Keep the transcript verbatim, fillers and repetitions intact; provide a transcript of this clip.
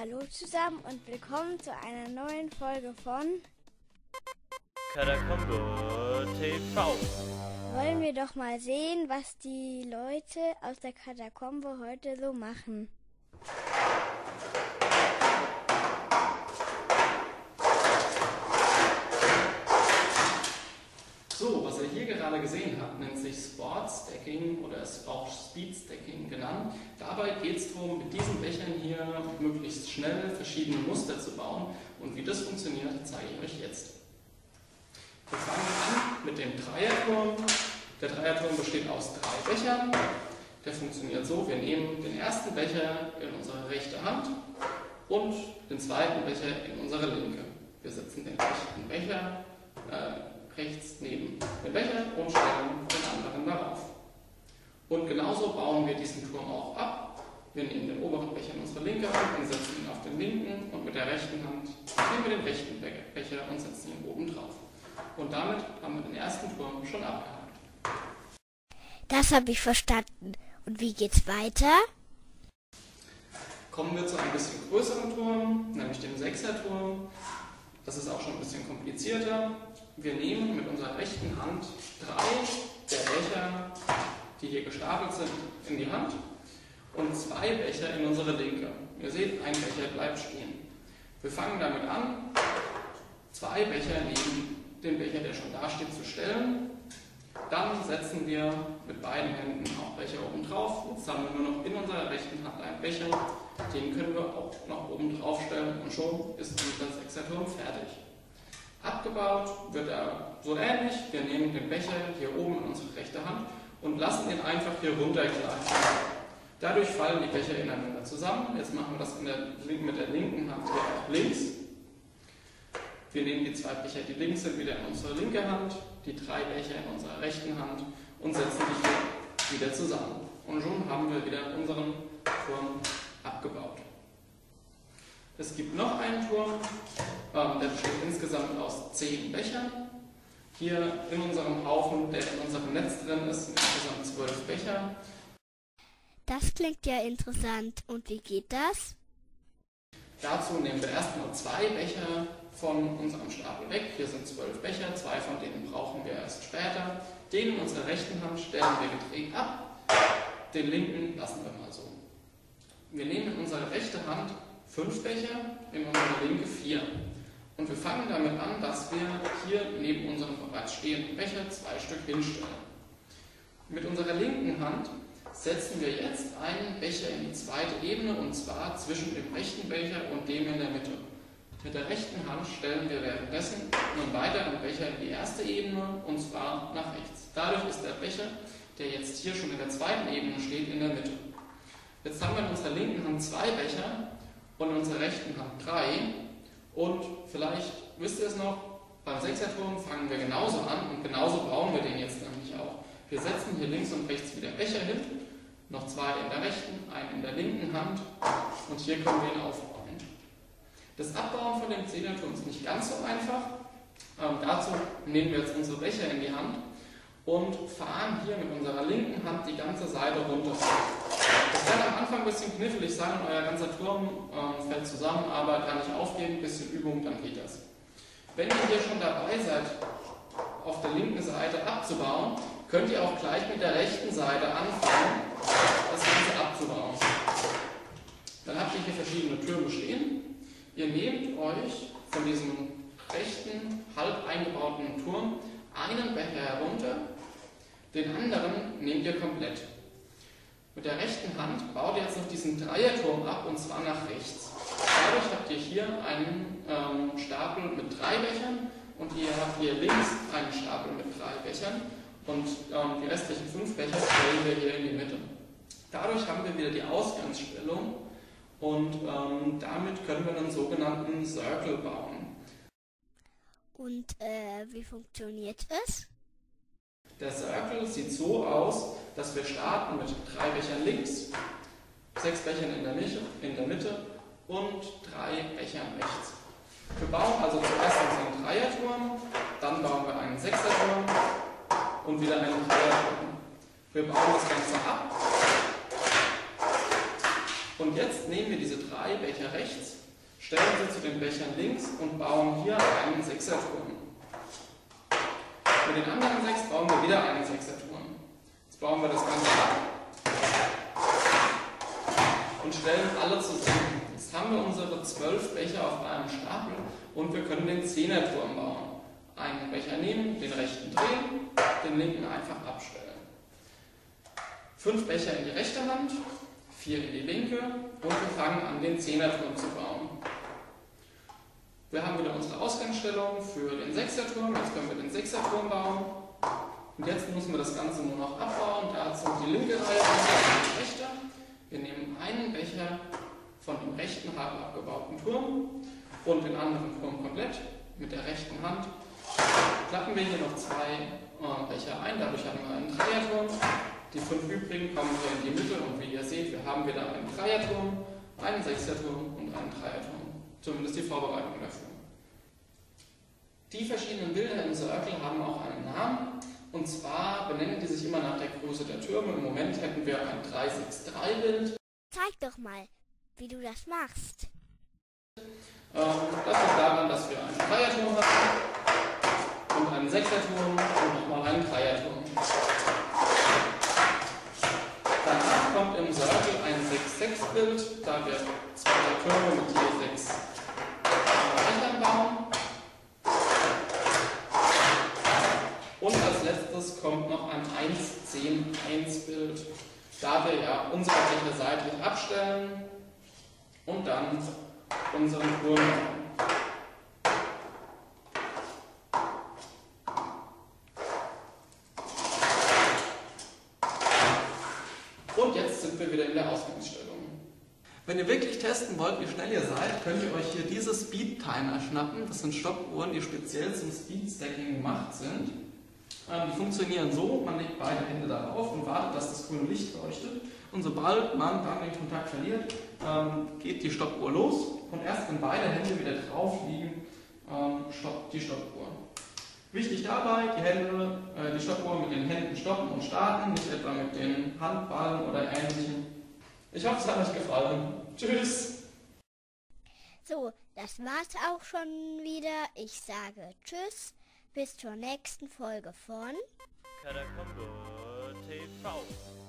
Hallo zusammen und willkommen zu einer neuen Folge von Katakombe T V. Wollen wir doch mal sehen, was die Leute aus der Katakombe heute so machen. So, was ihr hier gerade gesehen habt, nennt sich Sports Stacking oder ist auch Speed Stacking genannt. Dabei geht es darum, mit diesen Bechern hier möglichst schnell verschiedene Muster zu bauen. Und wie das funktioniert, zeige ich euch jetzt. Wir fangen an mit dem Dreierturm. Der Dreierturm besteht aus drei Bechern. Der funktioniert so, wir nehmen den ersten Becher in unsere rechte Hand und den zweiten Becher in unsere linke. Wir setzen den rechten Becher äh, rechts neben den Becher und stellen den anderen darauf. Und genauso bauen wir diesen Turm auch ab. Wir nehmen den oberen Becher in unsere linke Hand und setzen ihn auf den linken und mit der rechten Hand nehmen wir den rechten Becher und setzen ihn oben drauf. Und damit haben wir den ersten Turm schon abgehakt. Das habe ich verstanden. Und wie geht's weiter? Kommen wir zu einem bisschen größeren Turm, nämlich dem Sechserturm. Das ist auch schon ein bisschen komplizierter. Wir nehmen mit unserer rechten Hand drei der Becher, die hier gestapelt sind, in die Hand und zwei Becher in unsere linke. Ihr seht, ein Becher bleibt stehen. Wir fangen damit an, zwei Becher neben den Becher, der schon da steht, zu stellen. Dann setzen wir mit beiden Händen auch Becher oben drauf. Jetzt haben wir nur noch in unserer rechten Hand einen Becher. Den können wir auch noch oben drauf stellen und schon ist unser Sechserturm fertig. Abgebaut wird er so ähnlich. Wir nehmen den Becher hier oben in unsere rechte Hand und lassen ihn einfach hier runtergleiten. Dadurch fallen die Becher ineinander zusammen. Jetzt machen wir das in der, mit der linken Hand hier auch links. Wir nehmen die zwei Becher, die links sind, wieder in unsere linke Hand, die drei Becher in unserer rechten Hand und setzen die hier wieder zusammen. Und schon haben wir wieder unseren Turm abgebaut. Es gibt noch einen Turm, ähm, der besteht insgesamt aus zehn Bechern. Hier in unserem Haufen, der in unserem Netz drin ist, sind insgesamt zwölf Becher. Das klingt ja interessant. Und wie geht das? Dazu nehmen wir erstmal zwei Becher von unserem Stapel weg. Hier sind zwölf Becher, zwei von denen brauchen wir erst später. Den in unserer rechten Hand stellen wir gedreht ab, den linken lassen wir mal so. Wir nehmen in unsere rechte Hand fünf Becher, in unsere linke vier. Und wir fangen damit an, dass wir hier neben unserem bereits stehenden Becher zwei Stück hinstellen. Mit unserer linken Hand setzen wir jetzt einen Becher in die zweite Ebene, und zwar zwischen dem rechten Becher und dem in der Mitte. Mit der rechten Hand stellen wir währenddessen einen weiteren Becher in die erste Ebene, und zwar nach rechts. Dadurch ist der Becher, der jetzt hier schon in der zweiten Ebene steht, in der Mitte. Jetzt haben wir in unserer linken Hand zwei Becher und in unserer rechten Hand drei. Und vielleicht wisst ihr es noch, beim Sechserturm fangen wir genauso an und genauso bauen wir den jetzt nämlich auch. Wir setzen hier links und rechts wieder Becher hin, noch zwei in der rechten, einen in der linken Hand und hier können wir ihn aufbauen. Das Abbauen von dem Zehnerturm ist nicht ganz so einfach. Ähm, dazu nehmen wir jetzt unsere Becher in die Hand und fahren hier mit unserer linken Hand die ganze Seite runter. Das kann am Anfang ein bisschen knifflig sein, euer ganzer Turm ähm, fällt zusammen, aber kann nicht aufgehen, ein bisschen Übung, dann geht das. Wenn ihr hier schon dabei seid, auf der linken Seite abzubauen, könnt ihr auch gleich mit der rechten Seite anfangen, das Ganze abzubauen. Dann habt ihr hier verschiedene Türme stehen. Ihr nehmt euch von diesem rechten, halb eingebauten Turm einen Becher herunter, den anderen nehmt ihr komplett. Mit der rechten Hand baut ihr jetzt noch diesen Dreierturm ab, und zwar nach rechts. Dadurch habt ihr hier einen ähm, Stapel mit drei Bechern und ihr habt hier links einen Stapel mit drei Bechern und ähm, die restlichen fünf Becher stellen wir hier in die Mitte. Dadurch haben wir wieder die Ausgangsstellung und ähm, damit können wir einen sogenannten Circle bauen. Und äh, wie funktioniert es? Der Circle sieht so aus, dass wir starten mit drei Bechern links, sechs Bechern in der Mitte, in der Mitte und drei Bechern rechts. Wir bauen also zuerst unseren Dreierturm, dann bauen wir einen Sechserturm und wieder einen Dreierturm. Wir bauen das Ganze ab Und jetzt nehmen wir diese drei Becher rechts, stellen sie zu den Bechern links und bauen hier einen Sechserturm. Mit den anderen sechs bauen wir wieder einen Sechserturm. Jetzt bauen wir das Ganze ab und stellen alle zusammen. Jetzt haben wir unsere zwölf Becher auf einem Stapel und wir können den Zehnerturm bauen. Einen Becher nehmen, den rechten drehen, den linken einfach abstellen. Fünf Becher in die rechte Hand, vier in die linke und wir fangen an, den Zehnerturm zu bauen. Wir haben wieder unsere Ausgangsstellung für den Sechserturm, jetzt können wir den Sechserturm bauen. Und jetzt müssen wir das Ganze nur noch abbauen, dazu die linke Reihe und die rechte. Wir nehmen einen Becher von dem rechten halb abgebauten Turm und den anderen Turm komplett mit der rechten Hand. Klappen wir hier noch zwei äh, Becher ein, dadurch haben wir einen Dreierturm. Die fünf übrigen kommen hier in die Mitte und wie ihr seht, wir haben wieder einen Dreierturm, einen Sechserturm und einen Dreierturm. Zumindest die Vorbereitung dafür. Die verschiedenen Bilder im Circle haben auch einen Namen. Und zwar benennen die sich immer nach der Größe der Türme. Im Moment hätten wir ein drei sechs drei Bild. Zeig doch mal, wie du das machst. Ähm, das liegt daran, dass wir einen Dreierturm haben und einen Sechserturm und nochmal einen Dreierturm. Danach kommt im Circle ein sechs sechs Bild, da wir zwei Türme mit je sechs Bechern bauen. Und als letztes kommt noch ein eins zehn eins Bild, da wir ja unsere Becher seitlich abstellen und dann unseren Turm bauen. Und jetzt sind wir wieder in der Ausgangsstellung. Wenn ihr wirklich testen wollt, wie schnell ihr seid, könnt ihr euch hier diese Speed Timer schnappen. Das sind Stoppuhren, die speziell zum Speed Stacking gemacht sind. Ähm, die funktionieren so, man legt beide Hände darauf und wartet, dass das grüne Licht leuchtet. Und sobald man dann den Kontakt verliert, ähm, geht die Stoppuhr los. Und erst wenn beide Hände wieder drauf liegen, ähm, stoppt die Stoppuhr. Wichtig dabei, die, Hände, äh, die Stoppuhr mit den Händen stoppen und starten, nicht etwa mit den Handballen oder ähnlichem. Ich hoffe, es hat euch gefallen. Tschüss! So, das war's auch schon wieder. Ich sage Tschüss, bis zur nächsten Folge von Katakombe T V.